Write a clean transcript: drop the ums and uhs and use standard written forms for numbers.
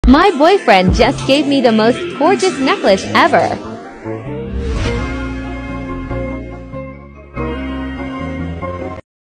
My boyfriend just gave me the most gorgeous necklace ever.